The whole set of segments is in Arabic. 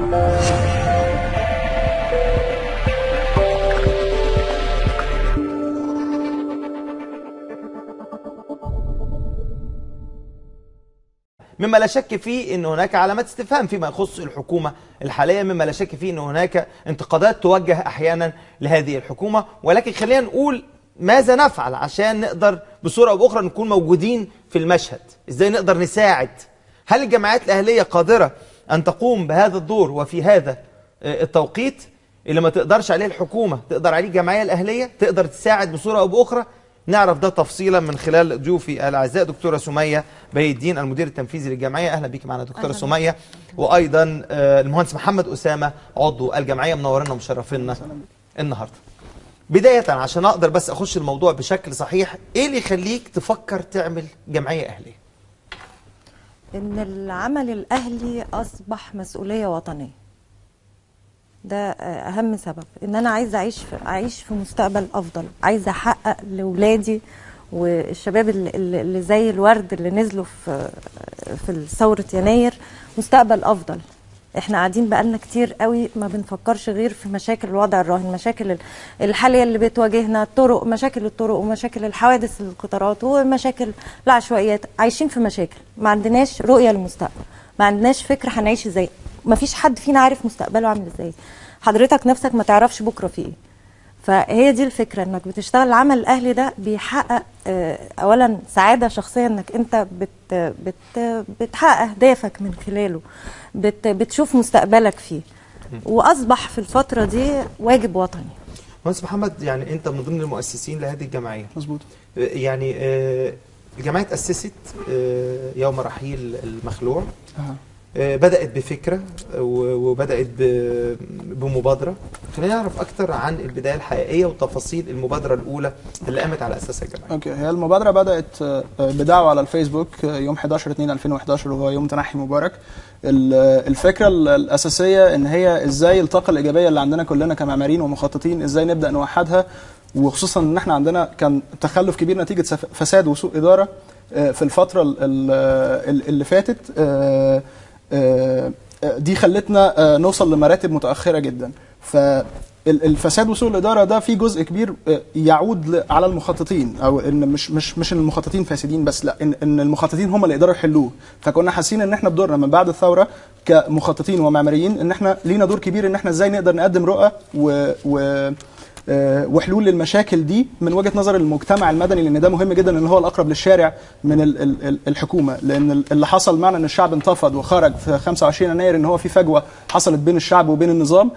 مما لا شك فيه أن هناك علامات استفهام فيما يخص الحكومة الحالية، مما لا شك فيه أن هناك انتقادات توجه أحيانا لهذه الحكومة، ولكن خلينا نقول ماذا نفعل عشان نقدر بصورة أو بأخرى نكون موجودين في المشهد. إزاي نقدر نساعد؟ هل الجمعيات الأهلية قادرة أن تقوم بهذا الدور وفي هذا التوقيت اللي ما تقدرش عليه الحكومة تقدر عليه الجمعية الأهلية، تقدر تساعد بصورة أو بأخرى؟ نعرف ده تفصيلا من خلال ضيوفي الاعزاء دكتوره سميه بهي الدين المدير التنفيذي للجمعيه. اهلا بيك معنا دكتوره سميه. وايضا المهندس محمد اسامه عضو الجمعيه، منورنا ومشرفينا النهارده. بدايه عشان اقدر بس اخش الموضوع بشكل صحيح، ايه اللي يخليك تفكر تعمل جمعيه اهليه؟ ان العمل الاهلي اصبح مسؤوليه وطنيه. ده اهم سبب، ان انا عايزه اعيش في مستقبل افضل، عايزه احقق لاولادي والشباب اللي زي الورد اللي نزلوا في ثوره يناير مستقبل افضل. احنا قاعدين بقالنا كتير قوي ما بنفكرش غير في مشاكل الوضع الراهن، مشاكل الحاليه اللي بتواجهنا، الطرق، مشاكل الطرق ومشاكل الحوادث القطارات ومشاكل العشوائيات. عايشين في مشاكل، ما عندناش رؤيه للمستقبل، ما عندناش فكره هنعيش ازاي. ما فيش حد فينا عارف مستقبله عامل ازاي، حضرتك نفسك ما تعرفش بكره في ايه. فهي دي الفكره، انك بتشتغل العمل الاهلي ده بيحقق اولا سعاده شخصيه، انك انت بتحقق اهدافك من خلاله، بتشوف مستقبلك فيه، واصبح في الفتره دي واجب وطني. مهندس محمد، يعني انت من ضمن المؤسسين لهذه الجمعيه. مظبوط. يعني الجمعيه تاسست يوم رحيل المخلوع. بدأت بفكرة وبدأت بمبادرة. خلينا نعرف أكتر عن البداية الحقيقية وتفاصيل المبادرة الأولى اللي قامت على أساسها الجمعية. أوكي، هي المبادرة بدأت بدعوة على الفيسبوك يوم 11/2/2011 وهو يوم تنحي مبارك. الفكرة الأساسية إن هي إزاي الطاقة الإيجابية اللي عندنا كلنا كمعماريين ومخططين إزاي نبدأ نوحدها، وخصوصا إن إحنا عندنا كان تخلف كبير نتيجة فساد وسوء إدارة في الفترة اللي فاتت. دي خلتنا نوصل لمراتب متأخرة جدا. فالفساد وسوء الإدارة ده في جزء كبير يعود على المخططين، أو إن مش المخططين فاسدين بس، لا، إن المخططين هم اللي يقدروا يحلوه. فكنا حاسين إن إحنا بدورنا من بعد الثورة كمخططين ومعماريين إن إحنا لينا دور كبير، إن إحنا إزاي نقدر نقدم رؤى وحلول للمشاكل دي من وجهة نظر المجتمع المدني، لأن ده مهم جدا، ان هو الأقرب للشارع من الحكومة. لأن اللي حصل معنا ان الشعب انتفض وخرج في 25 يناير، ان هو في فجوة حصلت بين الشعب وبين النظام.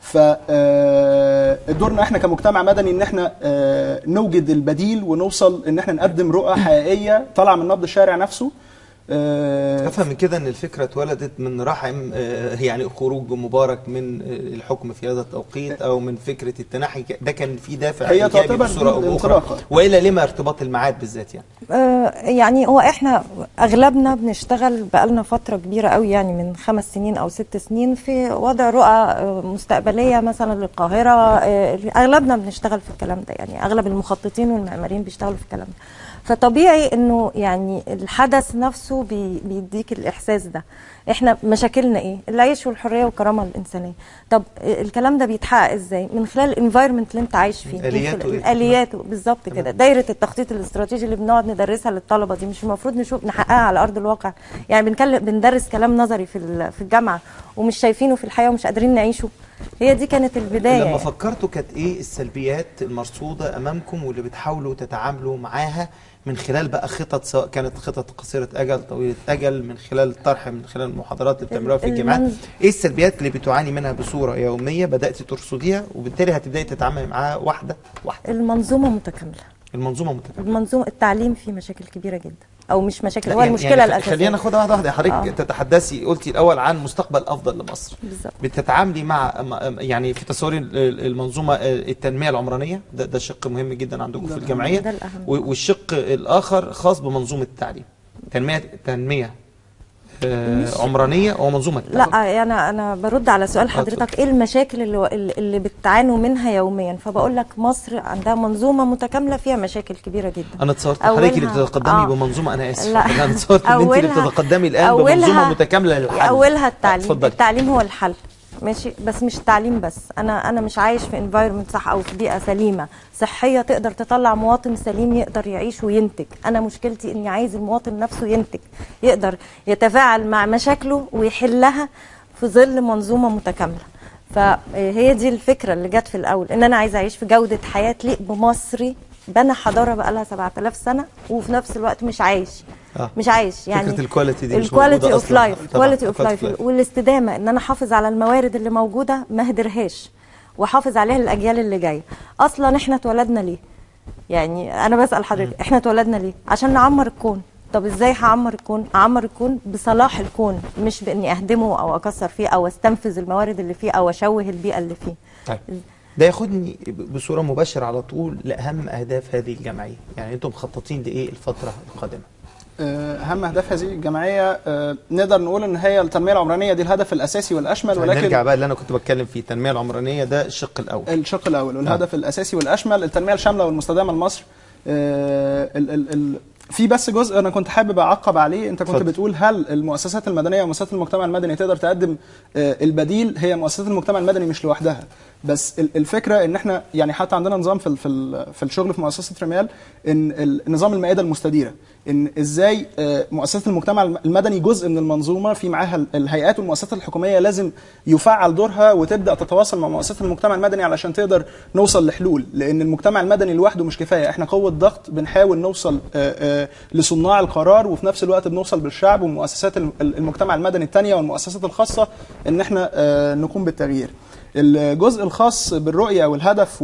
فدورنا احنا كمجتمع مدني ان احنا نوجد البديل ونوصل ان احنا نقدم رؤى حقيقية طالعة من نبض الشارع نفسه. افهم من كده ان الفكره اتولدت من رحم يعني خروج مبارك من الحكم في هذا التوقيت، او من فكره التنحي، ده كان في دافع هي تعتبر انطلاقه. والا لما ارتباط الميعاد بالذات؟ يعني هو احنا اغلبنا بنشتغل بقالنا فتره كبيره قوي، يعني من 5 سنين او 6 سنين في وضع رؤى مستقبليه مثلا للقاهره. اغلبنا بنشتغل في الكلام ده، يعني اغلب المخططين والمعماريين بيشتغلوا في الكلام ده. فطبيعي انه يعني الحدث نفسه بيديك الاحساس ده. احنا مشاكلنا ايه؟ العيش والحريه والكرامه الانسانيه. طب الكلام ده بيتحقق ازاي؟ من خلال الانفايرمنت اللي انت عايش فيه، الياته بالظبط كده. دايره التخطيط الاستراتيجي اللي بنقعد ندرسها للطلبه دي مش المفروض نحققها على ارض الواقع؟ يعني بندرس كلام نظري في الجامعه ومش شايفينه في الحياه ومش قادرين نعيشه. هي دي كانت البدايه. لما فكرتوا كانت ايه السلبيات المرصوده امامكم واللي بتحاولوا تتعاملوا معاها من خلال بقى خطط، سواء كانت خطط قصيره اجل طويله اجل، من خلال الطرح، من خلال المحاضرات اللي بتعملوها في الجامعات؟ ايه السلبيات اللي بتعاني منها بصوره يوميه بداتي ترصديها وبالتالي هتبداي تتعاملي معاها واحده واحده؟ المنظومه متكامله. المنظومه التعليم فيه مشاكل كبيره جدا، او مش مشاكل، هو المشكله الاساسيه. خلينا ناخدها واحده واحده. حضرتك تتحدثي، قلتي الاول عن مستقبل افضل لمصر. بالظبط. بتتعاملي مع يعني في تصوري المنظومه التنميه العمرانيه، ده شق مهم جدا عندكم في الجمعيه، والشق الاخر خاص بمنظومه التعليم، تنميه عمرانيه ومنظومه التعليم. لا، يعني انا برد على سؤال حضرتك، ايه المشاكل اللي بتعانوا منها يوميا؟ فبقول لك مصر عندها منظومه متكامله فيها مشاكل كبيره جدا. انا اتصورت حضرتك اللي بتتقدمي بمنظومه، انا اسف، انا اتصورت ان انت اللي بتتقدمي الان بمنظومه متكامله للحل. اولها التعليم. التعليم هو الحل. ماشي، بس مش التعليم بس. انا مش عايش في انفايرمنت صح او في بيئه سليمه صحيه تقدر تطلع مواطن سليم يقدر يعيش وينتج. انا مشكلتي اني عايز المواطن نفسه ينتج، يقدر يتفاعل مع مشاكله ويحلها في ظل منظومه متكامله. فهي دي الفكره اللي جت في الاول، ان انا عايزه اعيش في جوده حياه تليق بمصري بنى حضاره بقى لها 7000 سنه وفي نفس الوقت مش عايش. مش عايش يعني فكره الكواليتي دي، الكواليتي اوف لايف، كواليتي اوف لايف والاستدامه، ان انا احافظ على الموارد اللي موجوده ما اهدرهاش واحافظ عليها للاجيال اللي جايه. اصلا احنا اتولدنا ليه؟ يعني انا بسال حضرتك احنا اتولدنا ليه؟ عشان نعمر الكون. طب ازاي هعمر الكون؟ اعمر الكون بصلاح الكون، مش باني اهدمه او اكسر فيه او استنفذ الموارد اللي فيه او اشوه البيئه اللي فيه. طيب ده ياخدني بصوره مباشره على طول لاهم اهداف هذه الجمعيه، يعني انتم مخططين لايه الفتره القادمه؟ اهم اهداف هذه الجمعيه نقدر نقول ان هي التنميه العمرانيه، دي الهدف الاساسي والاشمل. ولكن نرجع بقى اللي انا كنت بتكلم فيه، التنميه العمرانيه ده الشق الاول. والهدف الاساسي والاشمل التنميه الشامله والمستدامه لمصر. في بس جزء انا كنت حابب اعقب عليه. انت كنت بتقول هل المؤسسات المدنيه ومؤسسات المجتمع المدني تقدر تقدم البديل؟ هي مؤسسات المجتمع المدني مش لوحدها، بس الفكره ان احنا يعني حتى عندنا نظام في الشغل في مؤسسه ريمال، ان نظام المائده المستديره، ان ازاي مؤسسات المجتمع المدني جزء من المنظومه، في معاها الهيئات والمؤسسات الحكوميه لازم يفعل دورها وتبدا تتواصل مع مؤسسات المجتمع المدني علشان تقدر نوصل لحلول، لان المجتمع المدني لوحده مش كفايه. احنا قوه ضغط بنحاول نوصل لصناع القرار، وفي نفس الوقت بنوصل بالشعب ومؤسسات المجتمع المدني الثانيه والمؤسسات الخاصه ان احنا نقوم بالتغيير. الجزء الخاص بالرؤيه والهدف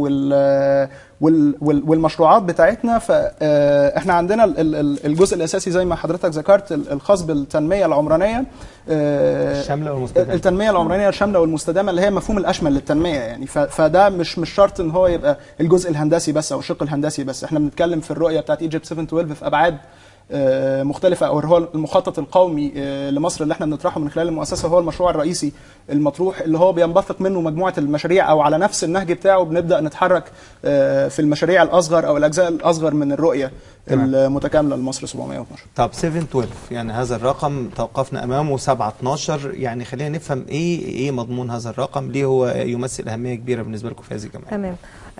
والمشروعات بتاعتنا، فاحنا عندنا الجزء الاساسي زي ما حضرتك ذكرت الخاص بالتنميه العمرانيه الشامله والمستدامه. التنميه العمرانيه الشامله والمستدامه اللي هي مفهوم الاشمل للتنميه يعني. فده مش شرط ان هو يبقى الجزء الهندسي بس او الشق الهندسي بس. احنا بنتكلم في الرؤيه بتاعت ايجيبت 712 في ابعاد مختلفة، أو هو المخطط القومي لمصر اللي احنا بنطرحه من خلال المؤسسة، هو المشروع الرئيسي المطروح اللي هو بينبثق منه مجموعة المشاريع، أو على نفس النهج بتاعه بنبدأ نتحرك في المشاريع الأصغر أو الأجزاء الأصغر من الرؤية المتكاملة لمصر 712. طب 712 يعني هذا الرقم توقفنا أمامه 712، يعني خلينا نفهم إيه مضمون هذا الرقم، ليه هو يمثل أهمية كبيرة بالنسبة لكم في هذه الجمعية؟ تمام.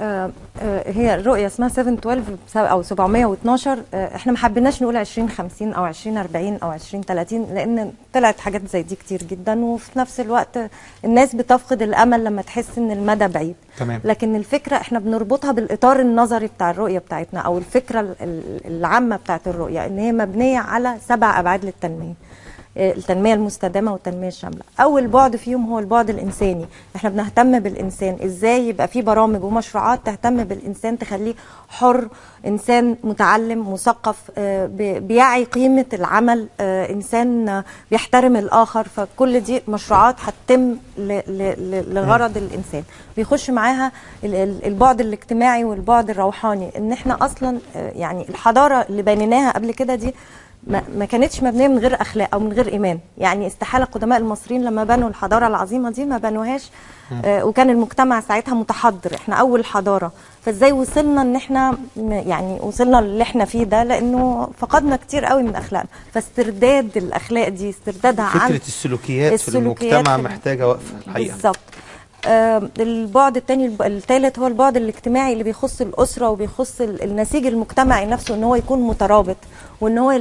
هي الرؤية اسمها 712 أو 712. احنا ما حبيناش نقول 2050 أو 2040 أو 2030 لأن طلعت حاجات زي دي كتير جدا، وفي نفس الوقت الناس بتفقد الأمل لما تحس إن المدى بعيد. تمام. لكن الفكرة احنا بنربطها بالإطار النظري بتاع الرؤية بتاعتنا، أو الفكرة العامة بتاعت الرؤية، إن هي مبنية على 7 أبعاد للتنمية: التنمية المستدامة والتنمية الشاملة. أول بعد فيهم هو البعد الإنساني. احنا بنهتم بالإنسان، إزاي يبقى في برامج ومشروعات تهتم بالإنسان، تخليه حر، إنسان متعلم مثقف، بيعي قيمة العمل، إنسان بيحترم الآخر. فكل دي مشروعات هتتم لغرض الإنسان. بيخش معاها البعد الاجتماعي والبعد الروحاني، إن احنا أصلا يعني الحضارة اللي بنيناها قبل كده دي ما كانتش مبنيه من غير اخلاق او من غير ايمان. يعني استحاله قدماء المصريين لما بنوا الحضاره العظيمه دي ما بنوهاش وكان المجتمع ساعتها متحضر. احنا اول حضاره. فازاي وصلنا ان احنا يعني وصلنا اللي احنا فيه ده؟ لانه فقدنا كتير قوي من اخلاقنا. فاسترداد الاخلاق دي، استردادها عن فكره السلوكيات في المجتمع محتاجه وقفه الحقيقه. بالظبط. البعد الثاني الثالث هو البعد الاجتماعي اللي بيخص الأسرة وبيخص النسيج المجتمعي نفسه، ان هو يكون مترابط، وان هو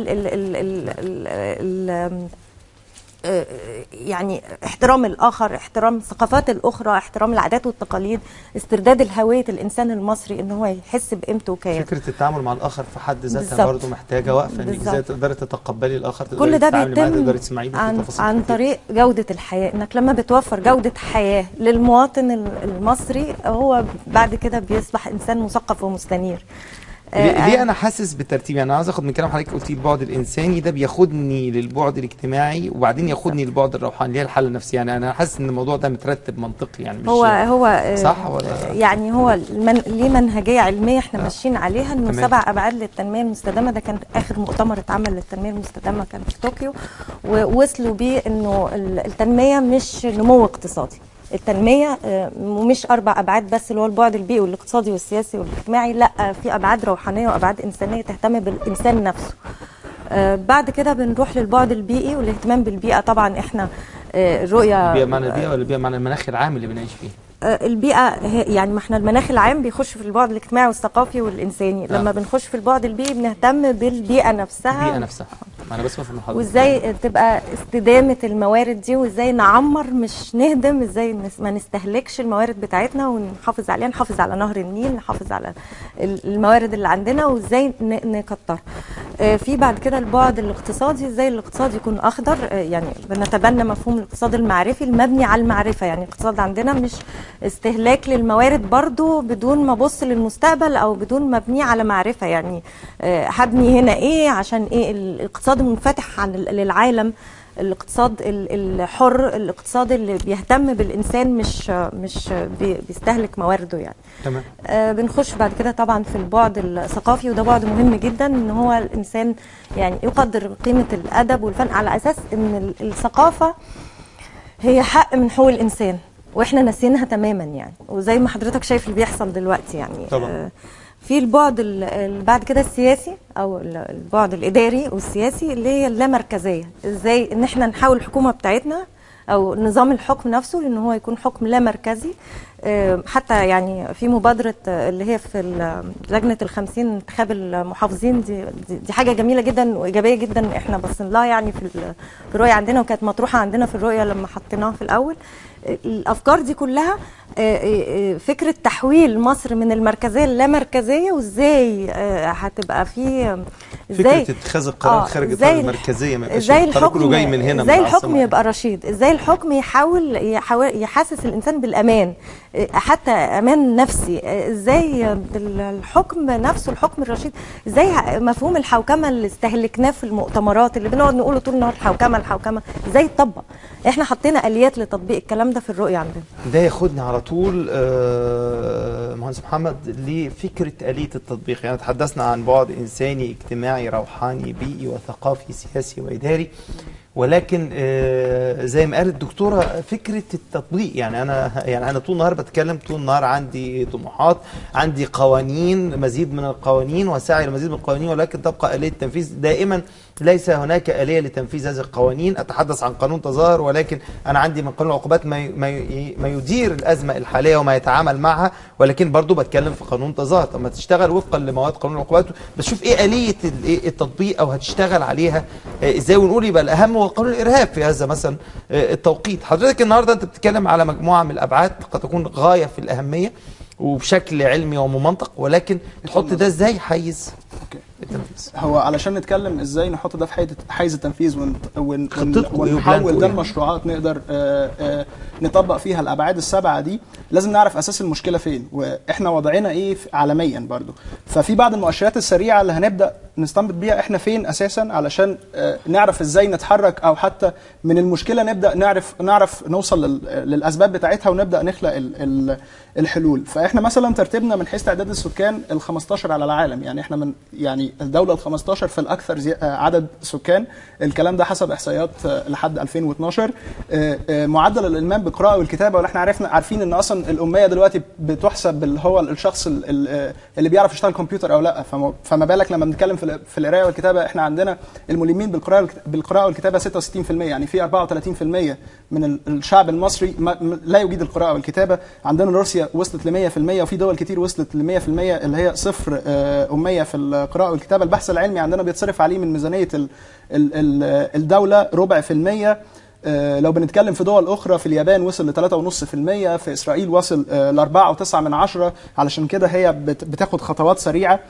يعني احترام الآخر، احترام الثقافات الأخرى، احترام العادات والتقاليد، استرداد الهوية الإنسان المصري ان هو يحس بقيمته وكيانه. فكرة التعامل مع الآخر في حد ذاتها برضه محتاجة وقفة، انك ازاي تقدري تتقبلي الآخر، كل ده بيتم عن طريق جودة الحياة. انك لما بتوفر جودة حياة للمواطن المصري، هو بعد كده بيصبح إنسان مثقف ومستنير. ليه انا حاسس بالترتيب؟ يعني انا عايز اخد من كلام حضرتك، قلتي البعد الانساني ده بياخدني للبعد الاجتماعي وبعدين ياخدني للبعد الروحاني اللي هي الحاله النفسيه. يعني انا حاسس ان الموضوع ده مترتب منطقي، يعني مش هو صح ولا؟ يعني هو ليه منهجيه علميه احنا ماشيين عليها، انه 7 ابعاد للتنميه المستدامه. ده كان اخر مؤتمر اتعمل للتنميه المستدامه كان في طوكيو، ووصلوا بيه انه التنميه مش نمو اقتصادي. التنمية ومش 4 أبعاد بس، اللي هو البعد البيئي والاقتصادي والسياسي والاجتماعي، لا، في أبعاد روحانية وأبعاد إنسانية تهتم بالإنسان نفسه. بعد كده بنروح للبعد البيئي والاهتمام بالبيئة. طبعا احنا الرؤيه. البيئه معنى البيئه ولا البيئه معنى المناخ العام اللي بنعيش فيه؟ البيئة يعني ما احنا المناخ العام بيخش في البعد الاجتماعي والثقافي والإنساني. لما بنخش في البعد البيئي بنهتم بالبيئة نفسها. البيئة نفسها. أنا بس بفهم حضرتك. وإزاي تبقى استدامة الموارد دي، وإزاي نعمر مش نهدم، إزاي ما نستهلكش الموارد بتاعتنا ونحافظ عليها، نحافظ على نهر النيل، نحافظ على الموارد اللي عندنا، وإزاي نكتر. في بعد كده البعد الاقتصادي، إزاي الاقتصاد يكون أخضر. يعني بنتبنى مفهوم الاقتصاد المعرفي المبني على المعرفة. يعني الاقتصاد عندنا مش استهلاك للموارد برضو بدون ما ابص للمستقبل او بدون ما ابنيه على معرفه. يعني هبني هنا ايه عشان ايه؟ الاقتصاد المنفتح للعالم، الاقتصاد الحر، الاقتصاد اللي بيهتم بالانسان مش بيستهلك موارده يعني. تمام. بنخش بعد كده طبعا في البعد الثقافي، وده بعد مهم جدا، ان هو الانسان يعني يقدر قيمه الادب والفن على اساس ان الثقافه هي حق من حقوق الانسان، واحنا ناسينها تماما يعني. وزي ما حضرتك شايف اللي بيحصل دلوقتي يعني طبعا. في البعد بعد كده السياسي او البعد الاداري والسياسي اللي هي اللامركزيه. ازاي ان احنا نحاول الحكومه بتاعتنا او نظام الحكم نفسه لان هو يكون حكم لا مركزي. حتى يعني في مبادره اللي هي في لجنه ال50 انتخاب المحافظين، دي حاجه جميله جدا وايجابيه جدا، احنا بصين لها يعني في الرؤيه عندنا، وكانت مطروحه عندنا في الرؤيه لما حطيناها في الاول. الافكار دي كلها فكره تحويل مصر من المركزيه للامركزيه، وازاي هتبقى في فكره اتخاذ القرار خارج اطار المركزيه، ما يبقاش الحكم جاي من هنا. ازاي الحكم يبقى رشيد، ازاي الحكم يحاول يحسس الانسان بالامان، حتى امان نفسي. ازاي الحكم نفسه، الحكم الرشيد، ازاي مفهوم الحوكمه اللي استهلكناه في المؤتمرات اللي بنقعد نقوله طول النهار الحوكمه، ازاي يتطبق. احنا حطينا اليات لتطبيق الكلام ده في الرؤيه عندنا. ده ياخدني على طول مهندس محمد لفكره اليه التطبيق. يعني تحدثنا عن بعد انساني اجتماعي روحاني بيئي وثقافي سياسي واداري، ولكن زي ما قالت الدكتوره فكره التطبيق. يعني انا طول النهار بتكلم، طول النهار عندي طموحات، عندي قوانين، مزيد من القوانين وسعي لمزيد من القوانين، ولكن تبقى آلية التنفيذ دائما ليس هناك آلية لتنفيذ هذه القوانين. أتحدث عن قانون تظاهر، ولكن أنا عندي من قانون العقوبات ما يدير الأزمة الحالية وما يتعامل معها، ولكن برضو بتكلم في قانون تظاهر. طب ما تشتغل وفقا لمواد قانون العقوبات، بس شوف إيه آلية التطبيق أو هتشتغل عليها إزاي، ونقول يبقى الأهم هو قانون الإرهاب في هذا مثلا التوقيت. حضرتك النهاردة أنت بتتكلم على مجموعة من الأبعاد قد تكون غاية في الأهمية وبشكل علمي وممنطق، ولكن تحط ده ازاي حيز التنفيذ؟ هو علشان نتكلم ازاي نحط ده في حيز التنفيذ ونحول ده لمشروعات نقدر نطبق فيها الابعاد السبعه دي، لازم نعرف اساس المشكله فين واحنا وضعنا ايه عالميا برضو. ففي بعض المؤشرات السريعه اللي هنبدا نستنبط بيها احنا فين اساسا، علشان نعرف ازاي نتحرك، او حتى من المشكله نبدا نعرف نوصل للاسباب بتاعتها ونبدا نخلق الحلول. فاحنا مثلا ترتيبنا من حيث تعداد السكان ال15 على العالم، يعني احنا يعني الدوله ال15 في الاكثر عدد سكان، الكلام ده حسب احصائيات لحد 2012. معدل الالمام بالقراءه والكتابه، واللي احنا عارفين ان اصلا الاميه دلوقتي بتحسب اللي هو الشخص اللي بيعرف يشتغل كمبيوتر او لا، فما بالك لما بنتكلم في القراءه والكتابه. احنا عندنا الملمين بالقراءه والكتابه 66%، يعني في 34% من الشعب المصري لا يجيد القراءه والكتابه. عندنا روسيا وصلت ل 100%، وفي دول كتير وصلت ل 100% اللي هي صفر اميه في القراءه والكتابه. البحث العلمي عندنا بيتصرف عليه من ميزانيه الدوله 0.5%. لو بنتكلم في دول اخرى، في اليابان وصل ل 3.5%، في اسرائيل وصل ل 4.9. علشان كده هي بتاخد خطوات سريعه.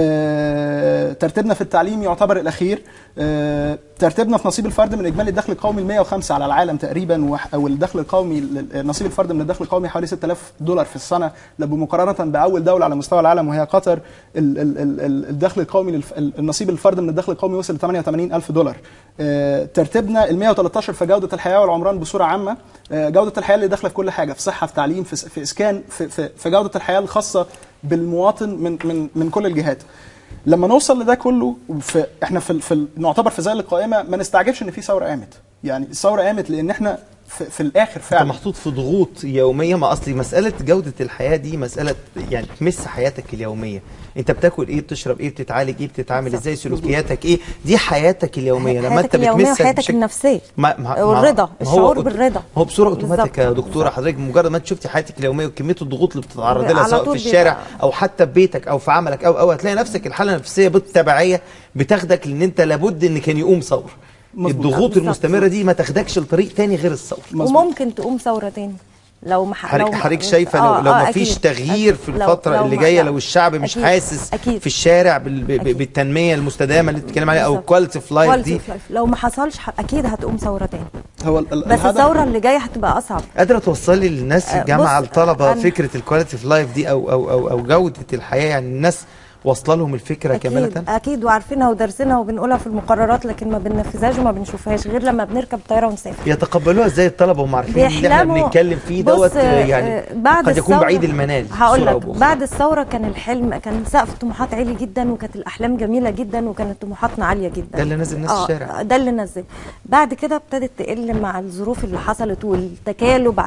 ترتيبنا في التعليم يعتبر الاخير. ترتيبنا في نصيب الفرد من اجمالي الدخل القومي 105 على العالم تقريبا، والدخل القومي نصيب الفرد من الدخل القومي حوالي $6000 في السنه، بمقارنه باول دوله على مستوى العالم وهي قطر. الدخل القومي النصيب الفرد من الدخل القومي وصل ل $88,000. ترتيبنا ال 113 في جوده الحياه والعمران بصوره عامه. جوده الحياه اللي داخله في كل حاجه، في صحه، في تعليم، في اسكان، في جوده الحياه الخاصه بالمواطن من كل الجهات. لما نوصل لده كله، احنا نعتبر في ذيل القائمه، ما نستعجبش ان في ثوره قامت. يعني الثوره قامت لان احنا في الاخر فعلا انت محطوط في ضغوط يوميه. ما اصلي مساله جوده الحياه دي مساله يعني تمس حياتك اليوميه. انت بتاكل ايه، بتشرب ايه، بتتعالج ايه، بتتعامل ازاي، سلوكياتك ايه، دي حياتك اليوميه. لما انت بتمسك حياتك النفسيه والرضا، الشعور بالرضا هو بصوره اوتوماتيك يا دكتوره. حضرتك مجرد ما انت شفتي حياتك اليوميه وكميه الضغوط اللي بتتعرضي لها سواء في الشارع او حتى في بيتك او في عملك او هتلاقي نفسك الحاله النفسيه بالتبعيه بتاخدك لان انت لابد ان كان يقوم ثوره. الضغوط المستمره دي ما تاخدكش لطريق تاني غير الثوره. وممكن تقوم ثوره تاني لو حضرتك شايفه لو ما فيش تغيير في الفتره اللي جايه، لو الشعب مش حاسس في الشارع بالتنميه المستدامه اللي بتتكلم عليها او كواليتي اوف لايف دي، لو ما حصلش اكيد هتقوم ثوره تاني. بس الثوره اللي جايه هتبقى اصعب. قادره توصلي للناس في الجامعه الطلبه فكره الكواليتي اوف لايف دي او جوده الحياه؟ يعني الناس واصله لهم الفكره كامله؟ اكيد وعارفينها ودرسنا وبنقولها في المقررات، لكن ما بننفذهاش وما بنشوفهاش غير لما بنركب الطياره ونسافر. يتقبلوها ازاي الطلبه وهم عارفين ان احنا بنتكلم فيه دوت يعني قد يكون بعيد المنال؟ هقول لك بعد الثوره كان الحلم، كان سقف الطموحات عالي جدا وكانت الاحلام جميله جدا وكانت طموحاتنا عاليه جدا. ده اللي نزل الناس الشارع، ده اللي نزل. بعد كده ابتدت تقل مع الظروف اللي حصلت والتكالب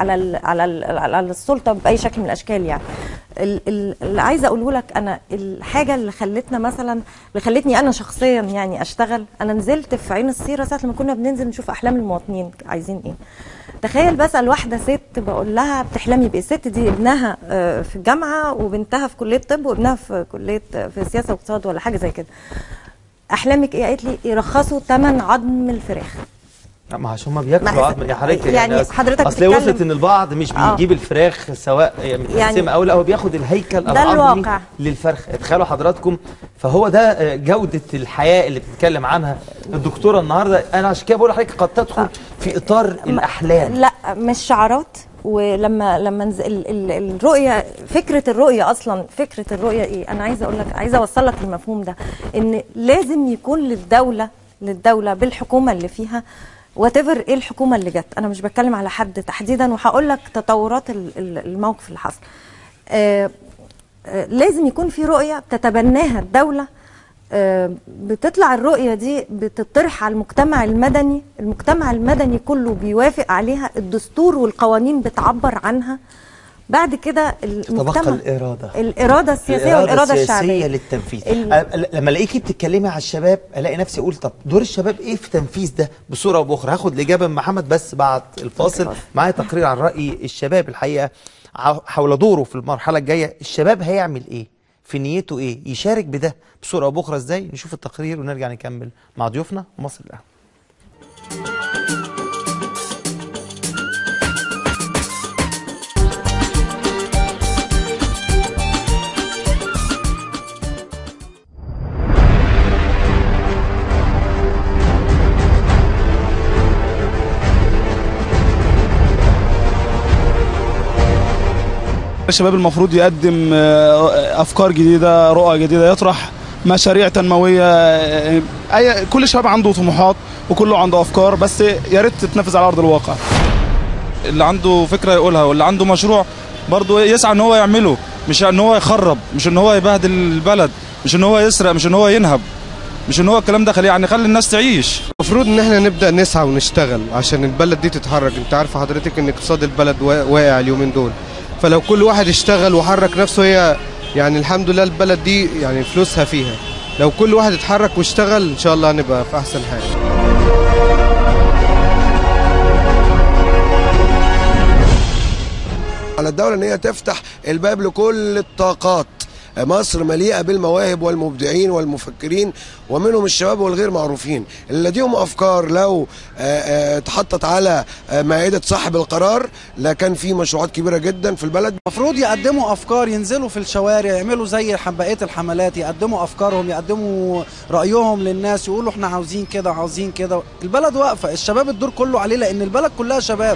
على السلطه باي شكل من الاشكال. يعني اللي عايزه اقوله لك انا، الحاجه اللي خلتني انا شخصيا يعني اشتغل، انا نزلت في عين السيره ساعه لما كنا بننزل نشوف احلام المواطنين عايزين ايه. تخيل بسال واحده ست بقول لها بتحلمي بايه؟ الست دي ابنها في الجامعه وبنتها في كليه طب وابنها في كليه في سياسه واقتصاد ولا حاجه زي كده. احلامك ايه؟ قالت لي يرخصوا ثمن عظم الفراخ. ما عشان ما بياكلوا عظم يا حضرتك. يعني حضرتك اصل وصلت ان البعض مش بيجيب الفراخ سواء متقسمه او لا، هو بياخد الهيكل العظمي للفرخ. تخيلوا حضراتكم. فهو ده جوده الحياه اللي بتتكلم عنها الدكتوره النهارده. انا عشان كده بقول لحضرتك قد تدخل في اطار الاحلام، لا مش شعارات. ولما الرؤيه، فكره الرؤيه اصلا، فكره الرؤيه ايه؟ انا عايزه اقول لك، عايزه اوصل لك المفهوم ده، ان لازم يكون للدوله بالحكومه اللي فيها واتيفر ايه الحكومه اللي جت. انا مش بتكلم على حد تحديدا، وهقول لك تطورات الموقف اللي حصل. لازم يكون في رؤيه تتبناها الدوله. بتطلع الرؤيه دي بتطرح على المجتمع المدني كله بيوافق عليها، الدستور والقوانين بتعبر عنها. بعد كده المجتمع الإرادة السياسية والإرادة الشعبية للتنفيذ. لما الاقيكي بتتكلمي على الشباب الاقي نفسي اقول طب دور الشباب ايه في تنفيذ ده بصوره او باخرى؟ هاخد الاجابه من محمد بس بعد الفاصل. معايا تقرير عن راي الشباب الحقيقه حول دوره في المرحله الجايه. الشباب هيعمل ايه؟ في نيته ايه؟ يشارك بده بصوره او باخرى ازاي؟ نشوف التقرير ونرجع نكمل مع ضيوفنا ومصر القهوه. الشباب المفروض يقدم افكار جديده، رؤى جديده، يطرح مشاريع تنمويه. كل شباب عنده طموحات وكله عنده افكار، بس يا ريت تتنفذ على ارض الواقع. اللي عنده فكره يقولها، واللي عنده مشروع برضه يسعى ان هو يعمله، مش ان هو يخرب، مش ان هو يبهدل البلد، مش ان هو يسرق، مش ان هو ينهب، مش ان هو الكلام ده. يعني خلي الناس تعيش. المفروض ان احنا نبدا نسعى ونشتغل عشان البلد دي تتحرك. انت عارفه حضرتك ان اقتصاد البلد واقع اليومين دول، فلو كل واحد اشتغل وحرك نفسه، هي يعني الحمد لله البلد دي يعني فلوسها فيها. لو كل واحد اتحرك واشتغل ان شاء الله هنبقى في احسن حال. على الدولة ان هي تفتح الباب لكل الطاقات. مصر مليئة بالمواهب والمبدعين والمفكرين، ومنهم الشباب والغير معروفين اللي لديهم أفكار لو اتحطت على مائدة صاحب القرار لكان في مشروعات كبيرة جدا في البلد. المفروض يقدموا أفكار، ينزلوا في الشوارع، يعملوا زي بقية الحملات، يقدموا أفكارهم، يقدموا رأيهم للناس، يقولوا احنا عاوزين كده عاوزين كده. البلد واقفة، الشباب الدور كله عليه لأن البلد كلها شباب.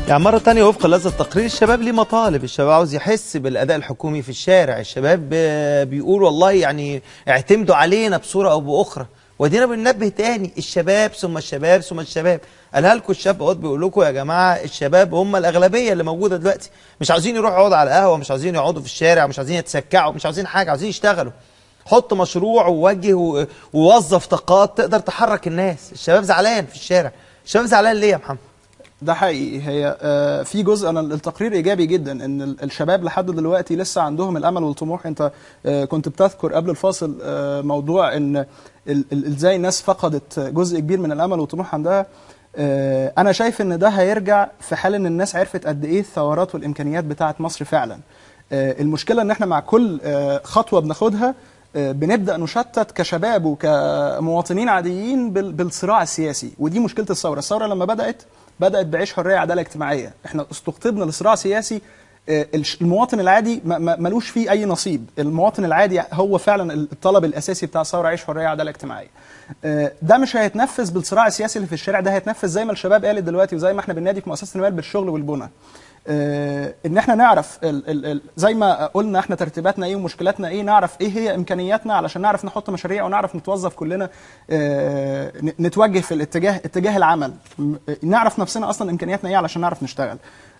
يعني مرة تانية وفقا لهذا التقرير الشباب ليه مطالب، الشباب عاوز يحس بالأداء الحكومي في الشارع، الشباب بيقول والله يعني اعتمدوا علينا بصورة أو بأخرى. ودينا بننبه تاني، الشباب ثم الشباب ثم الشباب. قالها لكم الشاب اهوت، بيقول لكم يا جماعة الشباب هم الأغلبية اللي موجودة دلوقتي، مش عاوزين يروحوا يقعدوا على القهوة، مش عاوزين يقعدوا في الشارع، مش عاوزين يتسكعوا، مش عاوزين حاجة، عاوزين يشتغلوا. حط مشروع ووجه ووظف طاقات تقدر تحرك الناس. الشباب زعلان في الشارع. الشباب زعلان ليه يا محمد؟ ده حقيقي. هي في جزء، انا التقرير ايجابي جدا ان الشباب لحد دلوقتي لسه عندهم الامل والطموح. انت كنت بتذكر قبل الفاصل موضوع ان ازاي الناس فقدت جزء كبير من الامل والطموح عندها. انا شايف ان ده هيرجع في حال ان الناس عرفت قد ايه الثورات والامكانيات بتاعه مصر فعلا. المشكله ان احنا مع كل خطوه بناخدها بنبدا نشتت كشباب وكمواطنين عاديين بالصراع السياسي، ودي مشكله الثوره. الثوره لما بدات بعيش حريه عداله اجتماعيه، احنا استقطبنا لصراع سياسي المواطن العادي ملوش فيه اي نصيب. المواطن العادي هو فعلا الطلب الاساسي بتاع الثوره عيش حريه عداله اجتماعيه. ده مش هيتنفذ بالصراع السياسي اللي في الشارع، ده هيتنفذ زي ما الشباب قالت دلوقتي وزي ما احنا بننادي في مؤسسه المال بالشغل والبنى. ان احنا نعرف زي ما قلنا احنا ترتيباتنا ايه ومشكلاتنا ايه، نعرف ايه هي امكانياتنا علشان نعرف نحط مشاريع ونعرف نتوظف كلنا، نتوجه في اتجاه العمل، نعرف نفسنا اصلا امكانياتنا ايه علشان نعرف نشتغل.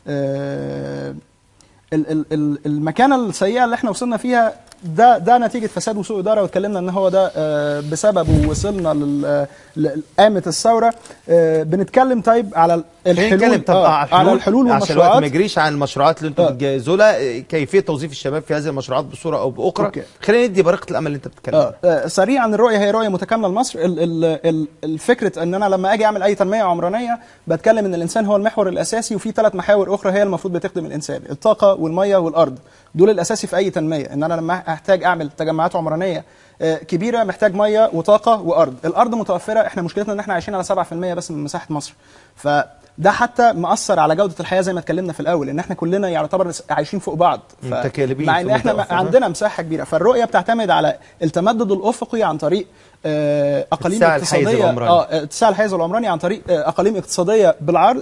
المكانه السيئه اللي احنا وصلنا فيها ده نتيجه فساد وسوء اداره، واتكلمنا ان هو ده بسببه وصلنا لقامه الثوره. بنتكلم طيب على الحلول. على الحلول والمشروعات عشان الوقت ما يجريش عن المشروعات اللي انتم بتجهزوا لها، كيفيه توظيف الشباب في هذه المشروعات بصوره او باخرى. خلينا ندي بريقه الامل اللي انت بتتكلم. سريعا، الرؤيه هي رؤيه متكامله لمصر. الفكره ان انا لما اجي اعمل اي تنميه عمرانيه بتكلم ان الانسان هو المحور الاساسي، وفي 3 محاور اخرى هي المفروض بتخدم الانسان: الطاقه والميه والارض. دول الاساسي في اي تنميه. ان انا لما احتاج اعمل تجمعات عمرانيه كبيره محتاج ميه وطاقه وارض. الارض متوفره، احنا مشكلتنا ان احنا عايشين على 7% بس من مساحه مصر، فده حتى مأثر على جوده الحياه زي ما اتكلمنا في الاول، ان احنا كلنا يعتبر عايشين فوق بعض، مع ان احنا عندنا مساحه كبيره. فالرؤيه بتعتمد على التمدد الافقي عن طريق اقاليم اقتصاديه، اتساع الحيز العمراني عن طريق اقاليم اقتصاديه بالعرض،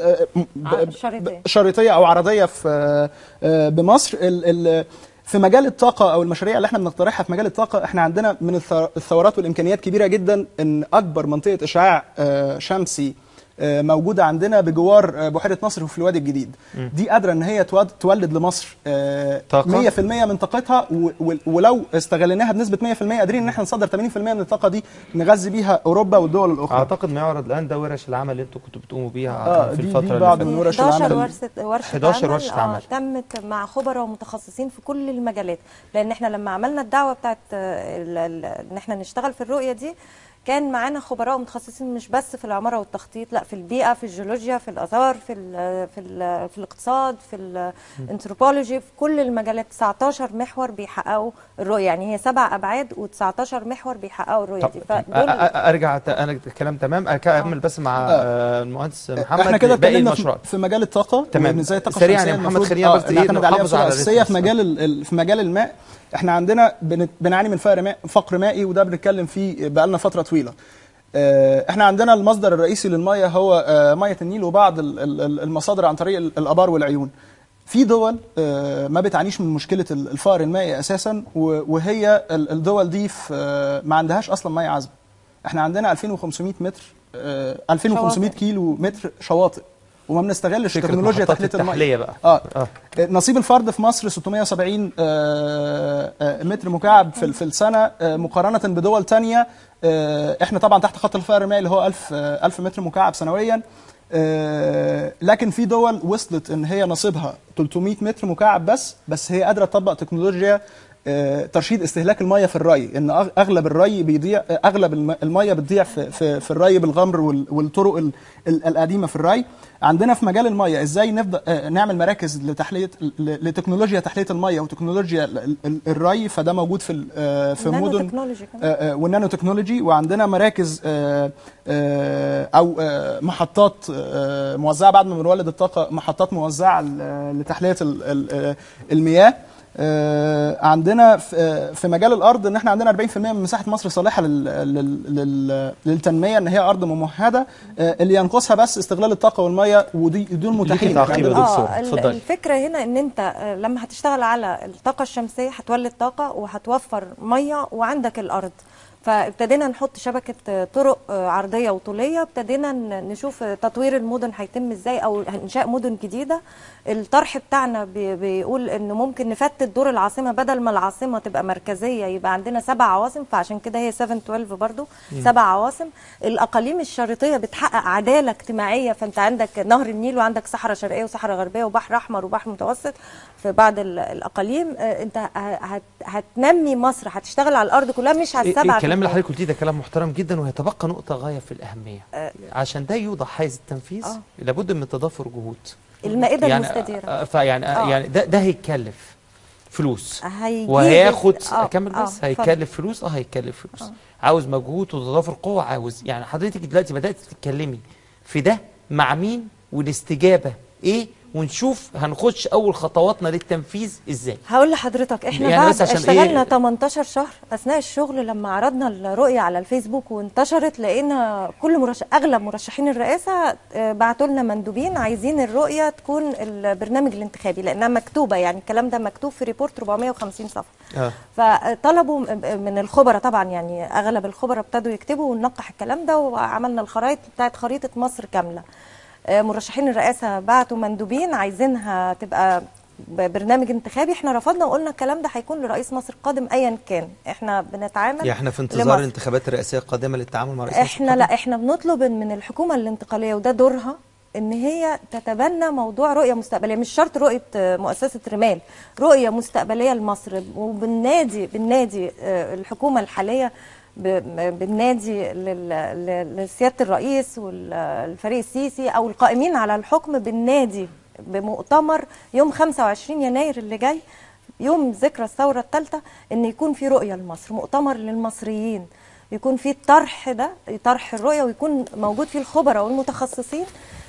شريطيه او عرضيه في بمصر. في مجال الطاقه او المشاريع اللي احنا بنقترحها في مجال الطاقه، احنا عندنا من الثورات والامكانيات كبيره جدا ان اكبر منطقه اشعاع شمسي موجوده عندنا بجوار بحيره ناصر وفي الوادي الجديد. دي قادره ان هي تولد لمصر 100% من طاقتها، ولو استغليناها بنسبه 100% قادرين ان احنا نصدر 80% من الطاقه دي نغذي بيها اوروبا والدول الاخرى. اعتقد ما يعرض الان ده ورش العمل اللي انتم كنتوا بتقوموا بيها في الفتره دي بعض من ورش العمل. 11 ورشه عمل تمت مع خبراء ومتخصصين في كل المجالات، لان احنا لما عملنا الدعوه بتاعت ان احنا نشتغل في الرؤيه دي كان معانا خبراء متخصصين مش بس في العماره والتخطيط، لا في البيئه، في الجيولوجيا، في الاثار، في الاقتصاد، في الانثروبولوجي، في كل المجالات. 19 محور بيحققوا الرؤيه، يعني هي 7 ابعاد و19 محور بيحققوا الرؤيه دي. ارجع انا الكلام تمام، اكمل بس مع المهندس محمد. احنا كده اتكلمنا في مجال الطاقه، تمام. ازاي الطاقه سريعا يا محمد خلينا بس نحافظ على الاساسيه في مجال الماء. احنا عندنا بنعاني من فقر مائي، وده بنتكلم فيه بقالنا فتره طويله. احنا عندنا المصدر الرئيسي للميه هو ميه النيل وبعض المصادر عن طريق الابار والعيون. في دول ما بتعانيش من مشكله الفقر المائي اساسا، وهي الدول دي ما عندهاش اصلا ميه عذبه. احنا عندنا 2500 متر 2500 كيلو متر شواطئ، وما بنستغلش تكنولوجيا تحليه الميه بقى. نصيب الفرد في مصر 670 متر مكعب في السنه، مقارنه بدول تانية احنا طبعا تحت خط الفقر المائي اللي هو 1000 متر مكعب سنويا. لكن في دول وصلت ان هي نصيبها 300 متر مكعب بس هي قادره تطبق تكنولوجيا ترشيد استهلاك الميه في الري، ان اغلب الري بيضيع، اغلب الميه بتضيع في الري بالغمر والطرق القديمه في الري. عندنا في مجال الميه ازاي نبدا نعمل مراكز لتكنولوجيا تحليه الميه وتكنولوجيا الري، فده موجود في مدن والنانو تكنولوجي. وعندنا مراكز او محطات موزعه بعد ما بنولد الطاقه، محطات موزعه لتحليه المياه. عندنا في مجال الارض ان احنا عندنا 40% من مساحه مصر صالحه للتنميه، ان هي ارض ممهده، اللي ينقصها بس استغلال الطاقه والميه، ودول متاحين. الفكره هنا ان انت لما هتشتغل على الطاقه الشمسيه هتولد طاقه وهتوفر ميه وعندك الارض. فابتدينا نحط شبكة طرق عرضية وطولية، ابتدينا نشوف تطوير المدن هيتم ازاي او انشاء مدن جديدة. الطرح بتاعنا بيقول انه ممكن نفتت دور العاصمة، بدل ما العاصمة تبقى مركزية يبقى عندنا 7 عواصم، فعشان كده هي 7-12 برضو 7 عواصم. الاقاليم الشريطية بتحقق عدالة اجتماعية، فانت عندك نهر النيل وعندك صحراء شرقية وصحراء غربية وبحر احمر وبحر متوسط في بعض الاقاليم. انت هتنمي مصر، هتشتغل على الارض كلها مش على السبعة. الكلام اللي حضرتك قلتيه ده كلام محترم جدا، ويتبقى نقطة غاية في الأهمية. عشان ده يوضع حيز التنفيذ لابد من تضافر جهود. المائدة المستديرة. يعني ده هيكلف فلوس وهياخد أكمل بس هيكلف فلوس. هيكلف فلوس. عاوز مجهود وتضافر قوة. عاوز يعني حضرتك دلوقتي بدأت تتكلمي في ده مع مين والاستجابة إيه، ونشوف هنخش اول خطواتنا للتنفيذ ازاي. هقول لحضرتك احنا يعني بعد اشتغلنا 18 شهر. اثناء الشغل لما عرضنا الرؤيه على الفيسبوك وانتشرت، لقينا اغلب مرشحين الرئاسه بعتوا لنا مندوبين عايزين الرؤيه تكون البرنامج الانتخابي، لانها مكتوبه، يعني الكلام ده مكتوب في ريبورت 450 صفحه. فطلبوا من الخبراء، طبعا يعني اغلب الخبراء ابتدوا يكتبوا وننقح الكلام ده، وعملنا الخرائط بتاعت خريطه مصر كامله. مرشحين الرئاسه بعتوا مندوبين عايزينها تبقى برنامج انتخابي. احنا رفضنا وقلنا الكلام ده هيكون لرئيس مصر القادم ايا كان. احنا بنتعامل يعني احنا في انتظار الانتخابات الرئاسيه القادمه للتعامل مع رئيس مصر. لا، احنا بنطلب من الحكومه الانتقاليه، وده دورها، ان هي تتبنى موضوع رؤيه مستقبليه. مش شرط رؤيه مؤسسه رمال، رؤيه مستقبليه لمصر. وبالنادي الحكومه الحاليه، بالنادي لسياده الرئيس والفريق السيسي او القائمين على الحكم، بالنادي بمؤتمر يوم 25 يناير اللي جاي، يوم ذكرى الثوره الثالثه، ان يكون في رؤيه لمصر، مؤتمر للمصريين، يكون في الطرح ده، طرح الرؤيه، ويكون موجود فيه الخبراء والمتخصصين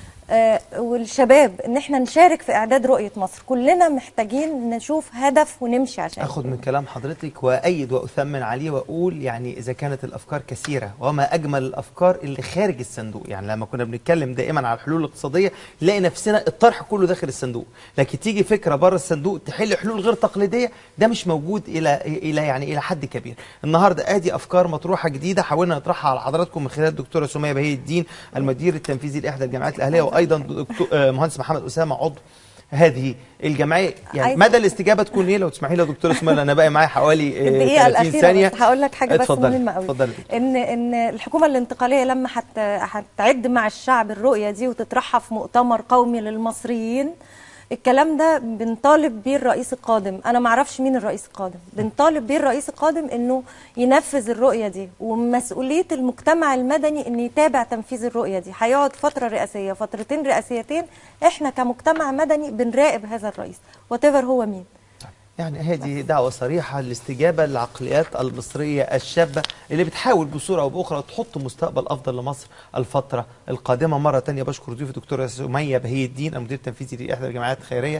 والشباب، ان احنا نشارك في اعداد رؤيه مصر. كلنا محتاجين نشوف هدف ونمشي عشان اخد من كلام حضرتك وايد واثمن عليه واقول يعني اذا كانت الافكار كثيره، وما اجمل الافكار اللي خارج الصندوق. يعني لما كنا بنتكلم دائما على الحلول الاقتصاديه نلاقي نفسنا الطرح كله داخل الصندوق، لكن تيجي فكره بره الصندوق تحل حلول غير تقليديه، ده مش موجود الى حد كبير. النهارده ادي افكار مطروحه جديده حاولنا نطرحها على حضراتكم من خلال الدكتوره سميه بهي الدين المدير التنفيذي لاحدى الجامعات الاهليه، وايضا مهندس محمد اسامه عضو هذه الجمعيه. يعني مدى الاستجابه تكون ايه؟ لو تسمحي لي يا دكتوره سميه، انا باقي معايا حوالي 30 ثانيه. هقول لك حاجه بس مهمه قوي، ان الحكومه الانتقاليه لما هتعد مع الشعب الرؤيه دي وتطرحها في مؤتمر قومي للمصريين، الكلام ده بنطالب بيه الرئيس القادم. انا ما اعرفش مين الرئيس القادم، بنطالب بيه الرئيس القادم انه ينفذ الرؤيه دي، ومسؤوليه المجتمع المدني ان يتابع تنفيذ الرؤيه دي. هيقعد فتره رئاسيه، فترتين رئاسيتين، احنا كمجتمع مدني بنراقب هذا الرئيس واتيفر هو مين. يعني هذه دعوة صريحة للاستجابة للعقليات المصرية الشابة اللي بتحاول بصورة أو بأخرى تحط مستقبل أفضل لمصر الفترة القادمة. مرة تانية بشكر ضيوفي دكتورة سمية بهي الدين المدير التنفيذي لإحدى الجمعيات الخيرية،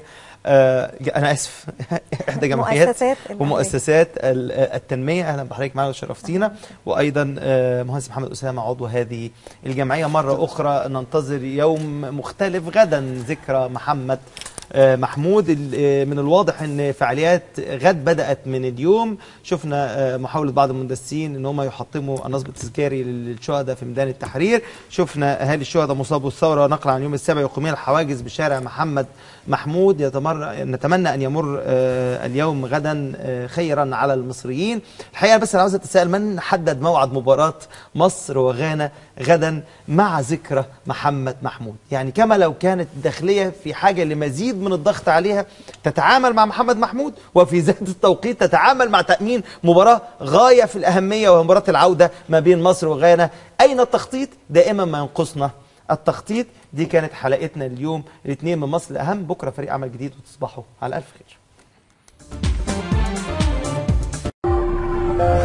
أنا آسف إحدى جمعيات ومؤسسات التنمية. أهلا بحضرتك معنا وشرفتينا. وأيضا مهندس محمد أسامة عضو هذه الجمعية. مرة أخرى ننتظر يوم مختلف غدا، ذكرى محمد محمود. من الواضح ان فعاليات غد بدأت من اليوم. شفنا محاولة بعض المندسين ان هم يحطموا النصب التذكاري للشهداء في ميدان التحرير. شفنا اهالي الشهداء مصابو الثورة نقلا عن يوم السابع يقيمون الحواجز بشارع محمد محمود. نتمنى ان يمر اليوم غدا خيرا على المصريين. الحقيقة بس انا عاوز اتساءل، من حدد موعد مباراة مصر وغانا غدا مع ذكرى محمد محمود؟ يعني كما لو كانت الداخلية في حاجة لمزيد من الضغط عليها تتعامل مع محمد محمود، وفي ذات التوقيت تتعامل مع تأمين مباراة غاية في الأهمية وهي مباراة العودة ما بين مصر وغانا. أين التخطيط؟ دائما ما ينقصنا التخطيط. دي كانت حلقتنا اليوم الاثنين من مصر الأهم. بكرة فريق عمل جديد وتصبحوا على ألف خير.